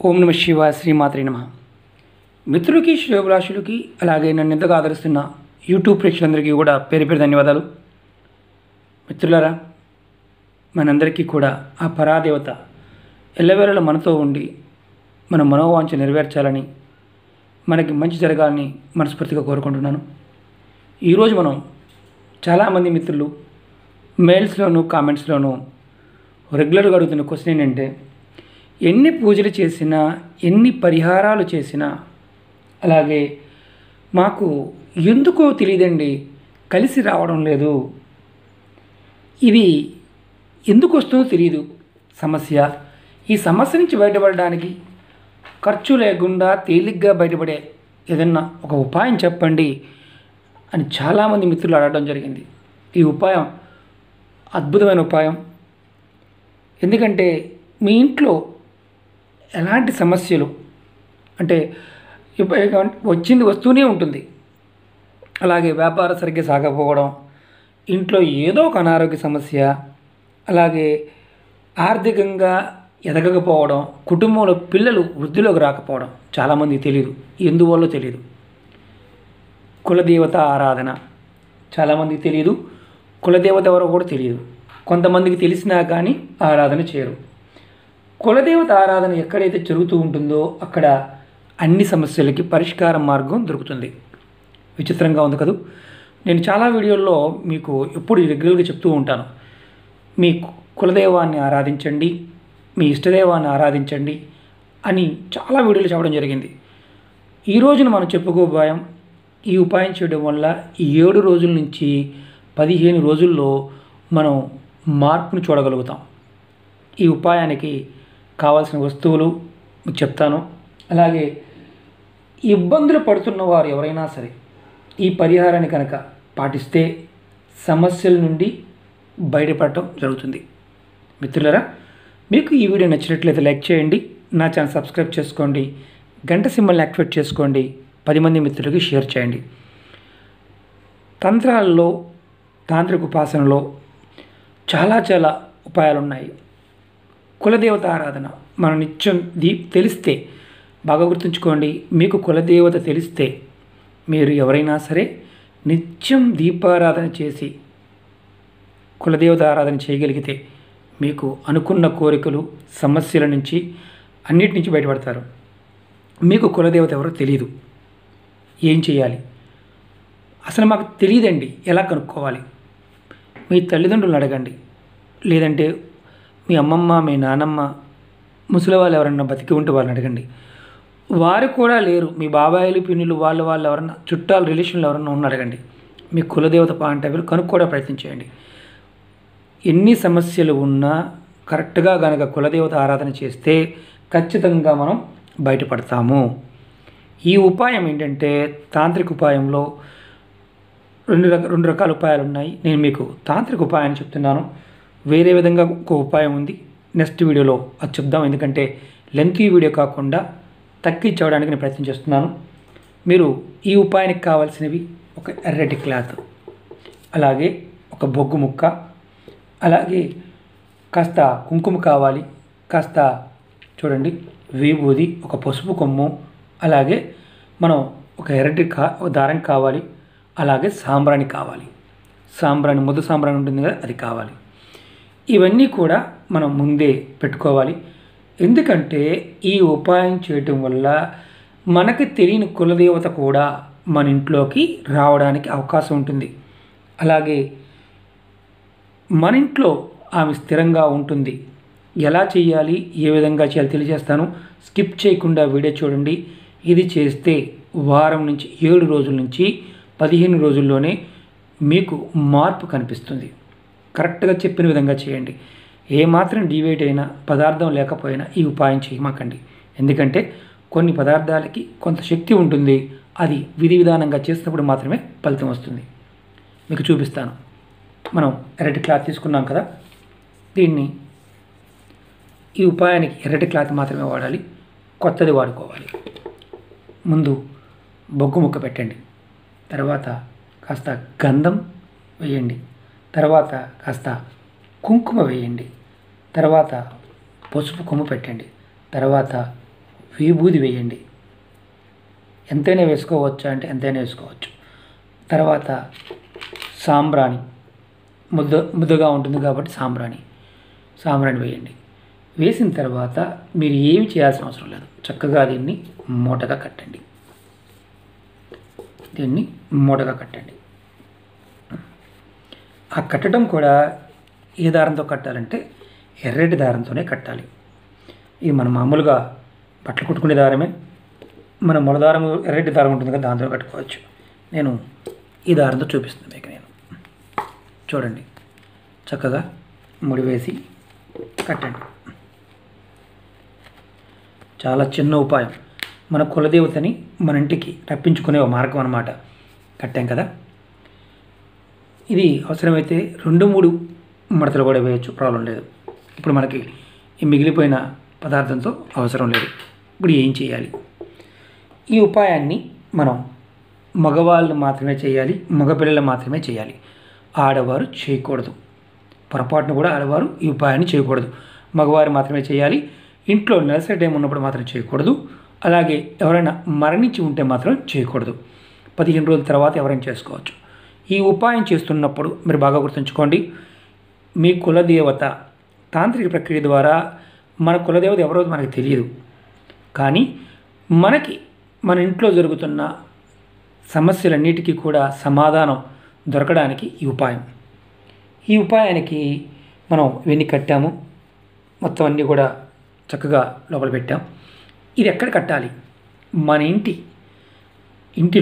ఓం నమ శివాయ శ్రీమాత్రే నమః. మిత్రులకి శ్రేయోభిలాషులకి అలాగే నన్ను ఎంతగా ఆదరిస్తున్న యూట్యూబ్ ప్రేక్షకులందరికీ కూడా పేరు పేరు ధన్యవాదాలు. మిత్రులారా, మనందరికీ కూడా ఆ పరాదేవత ఎల్లవేళలా మనతో ఉండి మన మనోవాంఛ నెరవేర్చాలని, మనకి మంచి జరగాలని మనస్ఫూర్తిగా కోరుకుంటున్నాను. ఈరోజు మనం చాలామంది మిత్రులు మెయిల్స్లోను కామెంట్స్లోను రెగ్యులర్గా అడుగుతున్న క్వశ్చన్ ఏంటంటే, ఎన్ని పూజలు చేసినా ఎన్ని పరిహారాలు చేసినా అలాగే మాకు ఎందుకో తెలియదండి కలిసి రావడం లేదు, ఇది ఎందుకు వస్తుందో తెలియదు సమస్య. ఈ సమస్య నుంచి బయటపడడానికి ఖర్చు లేకుండా తేలిగ్గా బయటపడే ఏదన్నా ఒక ఉపాయం చెప్పండి అని చాలామంది మిత్రులు అడగడం జరిగింది. ఈ ఉపాయం అద్భుతమైన ఉపాయం. ఎందుకంటే మీ ఇంట్లో ఎలాంటి సమస్యలు అంటే వచ్చింది వస్తూనే ఉంటుంది. అలాగే వ్యాపారం సరిగ్గా సాగకపోవడం, ఇంట్లో ఏదో ఒక అనారోగ్య సమస్య, అలాగే ఆర్థికంగా ఎదగకపోవడం, కుటుంబంలో పిల్లలు వృద్ధిలోకి రాకపోవడం చాలామందికి తెలియదు. ఎందువల్ల తెలియదు. కులదేవత ఆరాధన చాలామందికి తెలియదు. కులదేవత ఎవరో కూడా తెలియదు. కొంతమందికి తెలిసినా కానీ ఆరాధన చేయరు. కులదేవత ఆరాధన ఎక్కడైతే జరుగుతూ ఉంటుందో అక్కడ అన్ని సమస్యలకి పరిష్కార మార్గం దొరుకుతుంది. విచిత్రంగా ఉంది కదా. నేను చాలా వీడియోల్లో మీకు ఎప్పుడు రెగ్యులర్గా చెప్తూ ఉంటాను, మీ కులదైవాన్ని ఆరాధించండి, మీ ఇష్టదైవాన్ని ఆరాధించండి అని చాలా వీడియోలు చెప్పడం జరిగింది. ఈ రోజున మనం చెప్పుకోబోయాం, ఈ ఉపాయం చేయడం వల్ల ఈ 7 రోజుల నుంచి 15 రోజుల్లో మనం మార్పును చూడగలుగుతాం. ఈ ఉపాయానికి కావాల్సిన వస్తువులు మీకు చెప్తాను. అలాగే ఇబ్బందులు పడుతున్న వారు ఎవరైనా సరే ఈ పరిహారాన్ని కనుక పాటిస్తే సమస్యల నుండి బయటపడటం జరుగుతుంది. మిత్రులారా, మీకు ఈ వీడియో నచ్చినట్లయితే లైక్ చేయండి, నా ఛానల్ సబ్స్క్రైబ్ చేసుకోండి, గంట సింబల్ని యాక్టివేట్ చేసుకోండి, 10 మంది మిత్రులకి షేర్ చేయండి. తంత్రాల్లో, తాంత్రిక ఉపాసనలో చాలా ఉపాయాలు ఉన్నాయి. కులదేవత ఆరాధన మనం నిత్యం తెలిస్తే, బాగా గుర్తుంచుకోండి, మీకు కులదేవత తెలిస్తే మీరు ఎవరైనా సరే నిత్యం దీపారాధన చేసి కులదేవత ఆరాధన చేయగలిగితే మీకు అనుకున్న కోరికలు, సమస్యల నుంచి అన్నిటి నుంచి బయటపడతారు. మీకు కులదేవత ఎవరో తెలియదు, ఏం చేయాలి? అసలు మాకు తెలియదండి, ఎలా కనుక్కోవాలి? మీ తల్లిదండ్రులను అడగండి, లేదంటే మీ అమ్మమ్మ, మీ నానమ్మ, ముసలి వాళ్ళు ఎవరన్నా బతికి ఉంటే వాళ్ళని అడగండి. వారు కూడా లేరు, మీ బాబాయిలు, పిన్నులు, వాళ్ళు ఎవరన్నా చుట్టాలు, రిలేషన్లు ఎవరన్నా ఉన్న అడగండి. మీ కులదేవత పాయింట్ ఆఫ్ వ్యూ కనుక్కోవడం ప్రయత్నం చేయండి. ఎన్ని సమస్యలు ఉన్నా కరెక్ట్గా కనుక కులదేవత ఆరాధన చేస్తే ఖచ్చితంగా మనం బయటపడతాము. ఈ ఉపాయం ఏంటంటే, తాంత్రిక ఉపాయంలో రెండు రకాల ఉపాయాలు ఉన్నాయి. నేను మీకు తాంత్రిక ఉపాయాన్ని చెప్తున్నాను. వేరే విధంగా ఒక ఉపాయం ఉంది, నెక్స్ట్ వీడియోలో అది చెప్దాం. ఎందుకంటే లెంతీ వీడియో కాకుండా తగ్గించడానికి నేను ప్రయత్నం చేస్తున్నాను. మీరు ఈ ఉపాయానికి కావాల్సినవి ఒక ఎర్రటి క్లాత్, అలాగే ఒక బొగ్గు ముక్క, అలాగే కాస్త కుంకుమ కావాలి, కాస్త చూడండి విభూది, ఒక పసుపు కొమ్ము, అలాగే మనం ఒక ఎర్రటి దారం కావాలి, అలాగే సాంబ్రాణి కావాలి. సాంబ్రాణి, ముద్ద సాంబ్రాణి ఉంటుంది కదా, అది కావాలి. ఇవన్నీ కూడా మనం ముందే పెట్టుకోవాలి. ఎందుకంటే ఈ ఉపాయం చేయటం వల్ల మనకి తెలియని కులదేవత కూడా మన ఇంట్లోకి రావడానికి అవకాశం ఉంటుంది. అలాగే మన ఇంట్లో ఆమె స్థిరంగా ఉంటుంది. ఎలా చేయాలి, ఏ విధంగా చేయాలి తెలియజేస్తాను. స్కిప్ చేయకుండా వీడియో చూడండి. ఇది చేస్తే వారం నుంచి 7 రోజుల నుంచి 15 రోజుల్లోనే మీకు మార్పు కనిపిస్తుంది. కరెక్ట్గా చెప్పిన విధంగా చేయండి. ఏమాత్రం డివేట్ అయినా, పదార్థం లేకపోయినా ఈ ఉపాయం చేయమాకండి. ఎందుకంటే కొన్ని పదార్థాలకి కొంత శక్తి ఉంటుంది, అది విధి విధానంగా చేసినప్పుడు మాత్రమే ఫలితం వస్తుంది. మీకు చూపిస్తాను. మనం ఎర్రటి క్లాత్ తీసుకున్నాం కదా, దీన్ని ఈ ఉపాయానికి ఎర్రటి క్లాత్ మాత్రమే వాడాలి, కొత్తది వాడుకోవాలి. ముందు బొగ్గు ముక్క పెట్టండి, తర్వాత కాస్త గంధం వేయండి, తర్వాత కాస్త కుంకుమ వేయండి, తర్వాత పసుపు కొమ్ము పెట్టండి, తర్వాత విభూది వేయండి. ఎంతైనా వేసుకోవచ్చా అంటే ఎంతైనా వేసుకోవచ్చు. తర్వాత సాంబ్రాణి, ముద్దగా ఉంటుంది కాబట్టి సాంబ్రాణి వేయండి. వేసిన తర్వాత మీరు ఏమి చేయాల్సిన అవసరం లేదు. చక్కగా దీన్ని మూటగా కట్టండి. ఆ కట్టడం కూడా ఏ దారంతో కట్టాలంటే ఎర్రటి దారంతోనే కట్టాలి. ఇది మనం మామూలుగా బట్టలు కుట్టుకునే దారమే. మన మొల దారం ఎర్రటి దారం ఉంటుంది కదా, దాంతో కట్టుకోవచ్చు. నేను ఈ దారంతో చూపిస్తున్నాను మీకు. నేను చూడండి, చక్కగా ముడివేసి కట్టండి. చాలా చిన్న ఉపాయం. మన కులదేవతని మన ఇంటికి రప్పించుకునే ఒక మార్గం అన్నమాట. కట్టాం కదా, ఇది అవసరమైతే 2-3 మడతలు కూడా వేయచ్చు, ప్రాబ్లం లేదు. ఇప్పుడు మనకి ఈ మిగిలిపోయిన పదార్థంతో అవసరం లేదు. ఇప్పుడు ఏం చేయాలి? ఈ ఉపాయాన్ని మనం మగవాళ్ళు మాత్రమే చేయాలి, మగపిల్లలు మాత్రమే చేయాలి. ఆడవారు చేయకూడదు. పొరపాటును కూడా ఆడవారు ఈ ఉపాయాన్ని చేయకూడదు. మగవారు మాత్రమే చేయాలి. ఇంట్లో నెలసరి టైం ఉన్నప్పుడు మాత్రం చేయకూడదు. అలాగే ఎవరైనా మరణించి ఉంటే మాత్రం చేయకూడదు. 15 రోజుల తర్వాత ఎవరైనా చేసుకోవచ్చు. ఈ ఉపాయం చేస్తున్నప్పుడు మీరు బాగా గుర్తుంచుకోండి, మీ కులదేవత తాంత్రిక ప్రక్రియ ద్వారా మన కులదేవత ఎవరో మనకు తెలియదు, కానీ మన ఇంట్లో జరుగుతున్న సమస్యలన్నిటికీ కూడా సమాధానం దొరకడానికి ఈ ఉపాయానికి మనం ఇవన్నీ కట్టాము. మొత్తం అన్నీ కూడా చక్కగా లోపల పెట్టాం. ఇది ఎక్కడ కట్టాలి? మన ఇంటి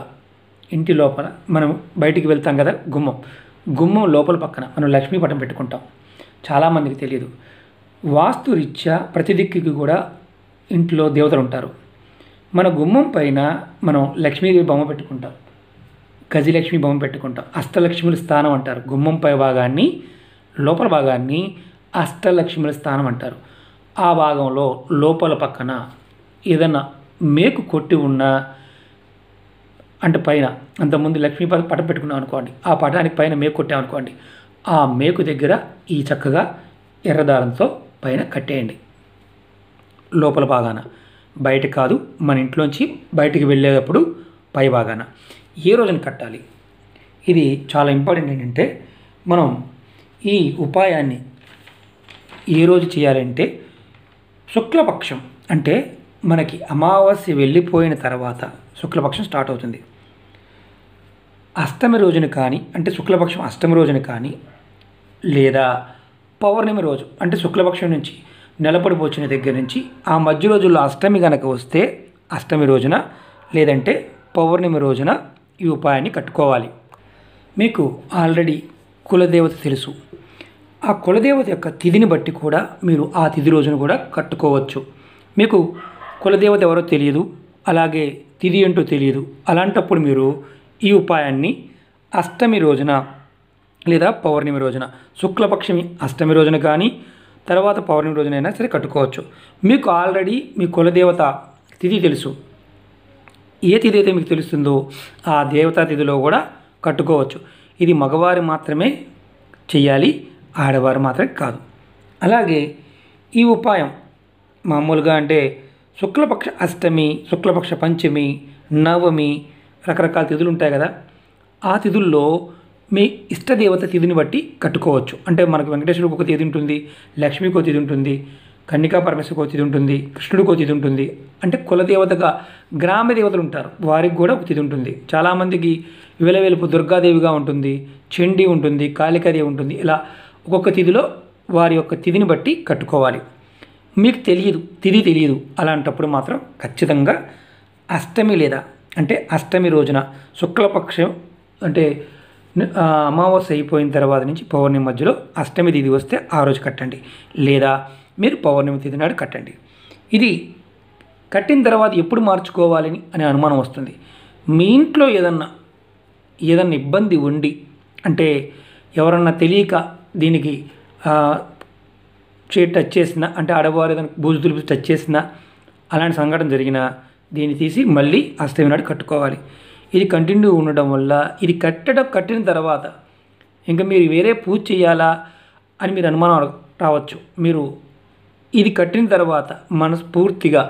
లోపల మనం బయటికి వెళ్తాం కదా, గుమ్మం లోపల పక్కన మనం లక్ష్మీ పటం పెట్టుకుంటాం. చాలామందికి తెలియదు. వాస్తురీత్యా ప్రతి దిక్కుకి కూడా ఇంట్లో దేవతలు ఉంటారు. మన గుమ్మం పైన మనం లక్ష్మీదేవి బొమ్మ పెట్టుకుంటాం, గజలక్ష్మి బొమ్మ పెట్టుకుంటాం. అష్టలక్ష్ముల స్థానం అంటారు. గుమ్మం పై భాగాన్ని, లోపల భాగాన్ని అష్టలక్ష్ముల స్థానం అంటారు. ఆ భాగంలో లోపల పక్కన ఏదన్నా మేకు కొట్టి ఉన్నా, అంటే పైన అంతకుముందు లక్ష్మీ పటం పెట్టుకున్నాం అనుకోండి, ఆ పటానికి పైన మేకు కొట్టామనుకోండి, ఆ మేకు దగ్గర ఈ చక్కగా ఎర్రదారంతో పైన కట్టేయండి. లోపల భాగాన, బయట కాదు, మన ఇంట్లోంచి బయటికి వెళ్ళేటప్పుడు పై భాగాన. ఏ రోజున కట్టాలి? ఇది చాలా ఇంపార్టెంట్. ఏంటంటే మనం ఈ ఉపాయాన్ని ఏ రోజు చేయాలంటే శుక్లపక్షం, అంటే మనకి అమావాస్య వెళ్ళిపోయిన తర్వాత శుక్లపక్షం స్టార్ట్ అవుతుంది. అష్టమి రోజున కానీ, అంటే శుక్లపక్షం అష్టమి రోజున కానీ, లేదా పౌర్ణమి రోజు, అంటే శుక్లపక్షం నుంచి నెలపడి వచ్చిన దగ్గర నుంచి ఆ మధ్య రోజుల్లో అష్టమి కనుక వస్తే అష్టమి రోజున, లేదంటే పౌర్ణమి రోజున ఈ ఉపాయాన్ని కట్టుకోవాలి. మీకు ఆల్రెడీ కులదేవత తెలుసు. ఆ కులదేవత యొక్క తిథిని బట్టి కూడా మీరు ఆ తిథి రోజున కూడా కట్టుకోవచ్చు. మీకు కులదేవత ఎవరో తెలియదు, అలాగే తిథి ఏంటో తెలియదు. అలాంటప్పుడు మీరు ఈ ఉపాయాన్ని అష్టమి రోజున లేదా పౌర్ణమి రోజున, శుక్లపక్షమి అష్టమి రోజున కానీ తర్వాత పౌర్ణమి రోజునైనా సరే కట్టుకోవచ్చు. మీకు ఆల్రెడీ మీ కులదేవత తిథి తెలుసు. ఏ తిథి అయితే మీకు తెలుస్తుందో ఆ దేవతా తిథిలో కూడా కట్టుకోవచ్చు. ఇది మగవారు మాత్రమే చెయ్యాలి, ఆడవారు మాత్రమే కాదు. అలాగే ఈ ఉపాయం మామూలుగా అంటే శుక్లపక్ష అష్టమి, శుక్లపక్ష పంచమి, నవమి, రకరకాల తిథులు ఉంటాయి కదా, ఆ తిథుల్లో మీ ఇష్టదేవత తిథిని బట్టి కట్టుకోవచ్చు. అంటే మనకు వెంకటేశ్వరుడికి ఒక తిథి ఉంటుంది, లక్ష్మీకి ఒక తిథి ఉంటుంది, కన్నికా పరమేశ్వరికి ఒక తిథి ఉంటుంది, కృష్ణుడికి ఒక తిథి ఉంటుంది. అంటే కులదేవతగా గ్రామ దేవతలు ఉంటారు, వారికి కూడా ఒక తిథి ఉంటుంది. చాలామందికి వెలవెలుపు దుర్గాదేవిగా ఉంటుంది, చండీ ఉంటుంది, కాళికాదేవి ఉంటుంది. ఇలా ఒక్కొక్క తిథిలో వారి యొక్క తిథిని బట్టి కట్టుకోవాలి. మీకు తిథి తెలియదు, అలాంటప్పుడు మాత్రం ఖచ్చితంగా అష్టమి లేదా అంటే అష్టమి రోజున, శుక్లపక్షం అంటే అమావాస్య అయిపోయిన తర్వాత నుంచి పౌర్ణమి మధ్యలో అష్టమి తిథి వస్తే ఆ రోజు కట్టండి, లేదా మీరు పౌర్ణమి తిథి నాడు కట్టండి. ఇది కట్టిన తర్వాత ఎప్పుడు మార్చుకోవాలని అనే అనుమానం వస్తుంది. మీ ఇంట్లో ఏదన్నా ఇబ్బంది ఉండి, అంటే ఎవరన్నా తెలియక దీనికి టచ్ చేసినా, అంటే ఆడవారు ఏదైనా బూజు దులిపి టచ్ చేసినా, అలాంటి సంఘటన జరిగినా దీన్ని తీసి మళ్ళీ అష్టమి నాడు కట్టుకోవాలి. ఇది కంటిన్యూ ఉండడం వల్ల ఇది కట్టిన తర్వాత ఇంకా మీరు వేరే పూజ చేయాలా అని మీరు అనుమానం రావచ్చు. మీరు ఇది కట్టిన తర్వాత మనస్ఫూర్తిగా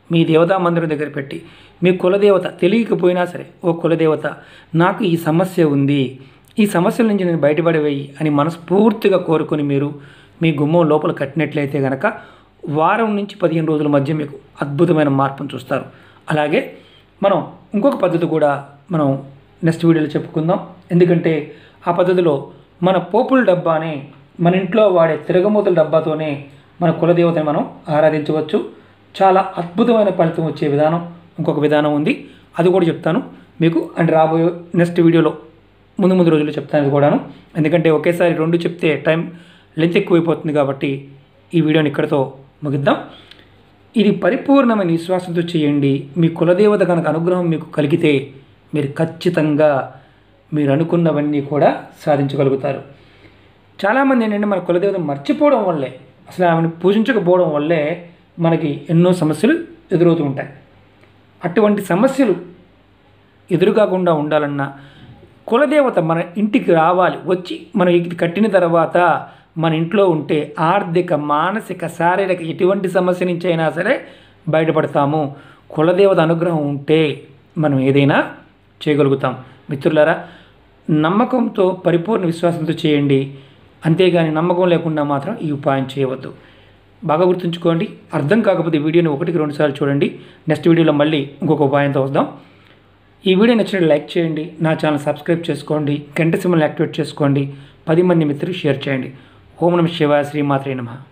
మీ దేవతా మందిరం దగ్గర పెట్టి మీ కులదేవత తెలియకపోయినా సరే, ఓ కులదేవత నాకు ఈ సమస్య ఉంది, ఈ సమస్యల నుంచి నేను బయటపడవేయి అని మనస్ఫూర్తిగా కోరుకొని మీరు మీ గుమ్మం లోపల కట్టినట్లయితే కనుక వారం నుంచి 15 రోజుల మధ్య మీకు అద్భుతమైన మార్పును చూస్తారు. అలాగే మనం ఇంకొక పద్ధతి కూడా మనం నెక్స్ట్ వీడియోలో చెప్పుకుందాం. ఎందుకంటే ఆ పద్ధతిలో మన పోపుల డబ్బానే, మన ఇంట్లో వాడే తిరగమూతల డబ్బాతోనే మన కులదేవతని మనం ఆరాధించవచ్చు. చాలా అద్భుతమైన ఫలితం వచ్చే విధానం ఇంకొక విధానం ఉంది, అది కూడా చెప్తాను మీకు. అండ్ రాబోయే నెక్స్ట్ వీడియోలో ముందు రోజుల్లో చెప్తాను అది కూడాను. ఎందుకంటే ఒకేసారి 2 చెప్తే టైం లెంత్ ఎక్కువైపోతుంది కాబట్టి ఈ వీడియోని ఇక్కడితో ముగిద్దాం. ఇది పరిపూర్ణమైన విశ్వాసంతో చేయండి. మీ కులదేవత కనుక అనుగ్రహం మీకు కలిగితే మీరు ఖచ్చితంగా మీరు అనుకున్నవన్నీ కూడా సాధించగలుగుతారు. చాలామంది ఏంటంటే మన కులదేవతను మర్చిపోవడం వల్లే, అసలు ఆమెను పూజించకపోవడం వల్లే మనకి ఎన్నో సమస్యలు ఎదురవుతూ ఉంటాయి. అటువంటి సమస్యలు ఎదురుకాకుండా ఉండాలన్నా కులదేవత మన ఇంటికి రావాలి, వచ్చి మనం ఇది కట్టిన తర్వాత మన ఇంట్లో ఉంటే ఆర్థిక, మానసిక, శారీరక ఎటువంటి సమస్య నుంచి అయినా సరే బయటపడతాము. కులదేవత అనుగ్రహం ఉంటే మనం ఏదైనా చేయగలుగుతాం. మిత్రులారా, నమ్మకంతో పరిపూర్ణ విశ్వాసంతో చేయండి, అంతేగాని నమ్మకం లేకుండా మాత్రం ఈ ఉపాయం చేయవద్దు. బాగా గుర్తుంచుకోండి. అర్థం కాకపోతే వీడియోని 1-2 సార్లు చూడండి. నెక్స్ట్ వీడియోలో మళ్ళీ ఇంకొక ఉపాయంతో వద్దాం. ఈ వీడియో నచ్చినట్టు లైక్ చేయండి, నా ఛానల్ సబ్స్క్రైబ్ చేసుకోండి, గంట సింబల్ని యాక్టివేట్ చేసుకోండి, 10 మంది మిత్రులు షేర్ చేయండి. ఓం నమః శివాయ, శ్రీమాత్రే నమః.